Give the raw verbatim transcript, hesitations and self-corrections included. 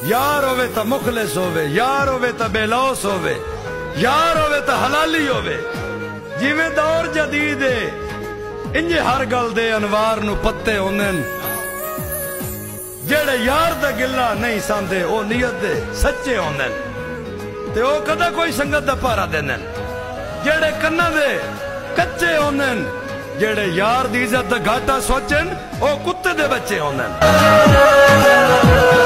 यार होवे तो मुखलिस होवे, यार होवे तो बेलौस होवे, यार होवे तो हलाली होवे। जिवें दौर जदीद है इंजे हर गल दे अनवार नू पत्ते होंदे न। जेड़े यार दा गिला नहीं सांदे ओ नियत दे सच्चे होंदे न ते ओ कदा कोई संगत दा पहरा देंदे न। जेड़े कन्ना दे कच्चे होंदे न, जेड़े यार दी इज्जत दा घाटा सोचन ओ कुत्ते दे बच्चे होंदे न।